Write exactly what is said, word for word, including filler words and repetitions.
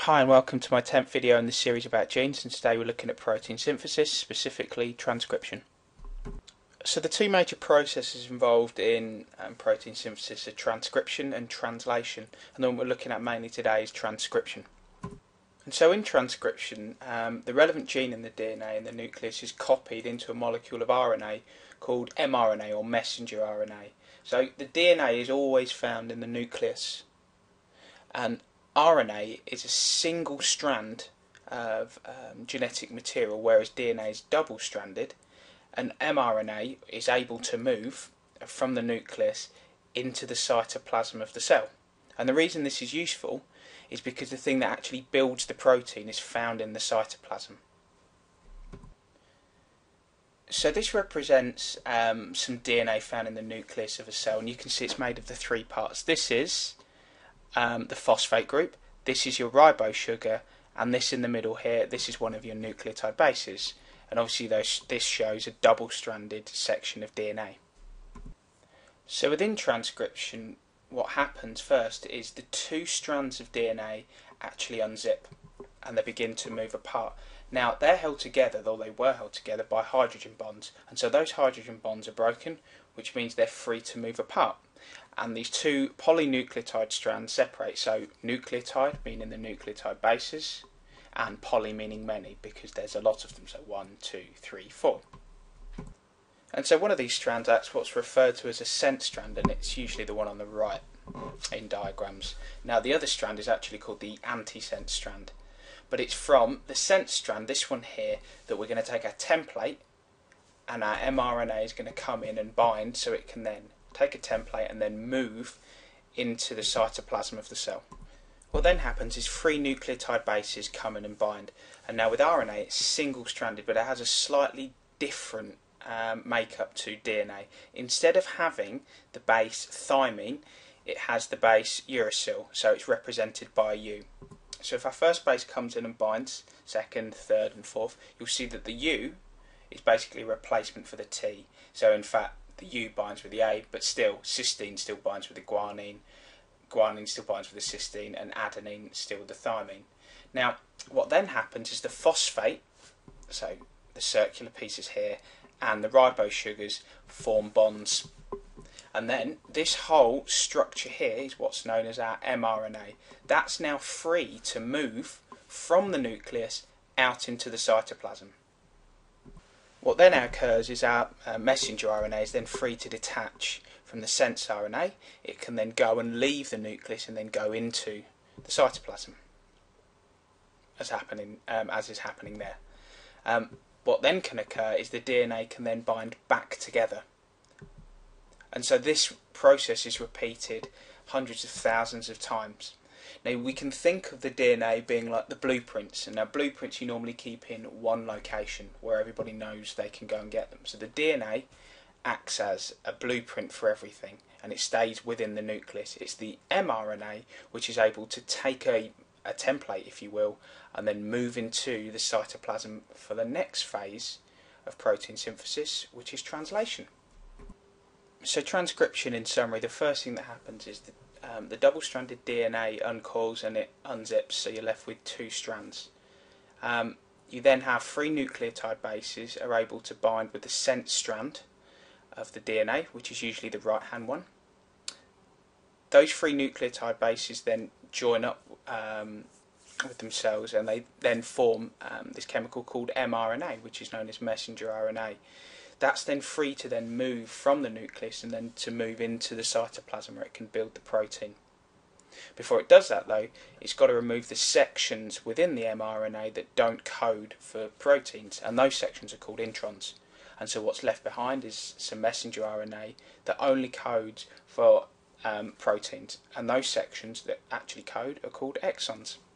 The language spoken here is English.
Hi and welcome to my tenth video in this series about genes, and today we're looking at protein synthesis, specifically transcription. So the two major processes involved in um, protein synthesis are transcription and translation, and the one we're looking at mainly today is transcription. And so in transcription, um, the relevant gene in the D N A in the nucleus is copied into a molecule of R N A called mRNA or messenger R N A. So the D N A is always found in the nucleus, and R N A is a single strand of um, genetic material, whereas D N A is double-stranded, and mRNA is able to move from the nucleus into the cytoplasm of the cell. And the reason this is useful is because the thing that actually builds the protein is found in the cytoplasm. So this represents um, some D N A found in the nucleus of a cell, and you can see it's made of the three parts. This is Um, the phosphate group, this is your ribose sugar, and this in the middle here, this is one of your nucleotide bases, and obviously those, this shows a double-stranded section of D N A. So within transcription, what happens first is the two strands of D N A actually unzip and they begin to move apart. Now they're held together, though they were held together, by hydrogen bonds, and so those hydrogen bonds are broken, which means they're free to move apart. And these two polynucleotide strands separate, so nucleotide meaning the nucleotide bases, and poly meaning many because there's a lot of them, so one, two, three, four. And so one of these strands acts what's referred to as a sense strand, and it's usually the one on the right in diagrams. Now the other strand is actually called the antisense strand, but it's from the sense strand, this one here, that we're going to take our template, and our mRNA is going to come in and bind, so it can then take a template and then move into the cytoplasm of the cell. What then happens is three nucleotide bases come in and bind, and now with R N A it's single stranded, but it has a slightly different um, makeup to D N A. Instead of having the base thymine, it has the base uracil, so it's represented by a U. So if our first base comes in and binds, second, third and fourth, you'll see that the U is basically a replacement for the T. So in fact the U binds with the A, but still cysteine still binds with the guanine, guanine still binds with the cysteine, and adenine still with the thymine. Now what then happens is the phosphate, so the circular pieces here, and the ribose sugars form bonds, and then this whole structure here is what's known as our mRNA. That's now free to move from the nucleus out into the cytoplasm. What then occurs is our uh, messenger R N A is then free to detach from the sense R N A. It can then go and leave the nucleus and then go into the cytoplasm, as happening um, as is happening there. Um, what then can occur is the D N A can then bind back together, and so this process is repeated hundreds of thousands of times. Now we can think of the D N A being like the blueprints, and now blueprints you normally keep in one location where everybody knows they can go and get them. So the D N A acts as a blueprint for everything, and it stays within the nucleus. It's the mRNA which is able to take a, a template, if you will, and then move into the cytoplasm for the next phase of protein synthesis, which is translation. So transcription, in summary, the first thing that happens is that Um, the double-stranded D N A uncoils and it unzips, so you're left with two strands. Um, you then have three nucleotide bases are able to bind with the sense strand of the D N A, which is usually the right-hand one. Those three nucleotide bases then join up um, with themselves, and they then form um, this chemical called mRNA, which is known as messenger R N A. That's then free to then move from the nucleus and then to move into the cytoplasm where it can build the protein. Before it does that though, it's got to remove the sections within the mRNA that don't code for proteins, and those sections are called introns. And so what's left behind is some messenger R N A that only codes for um, proteins, and those sections that actually code are called exons.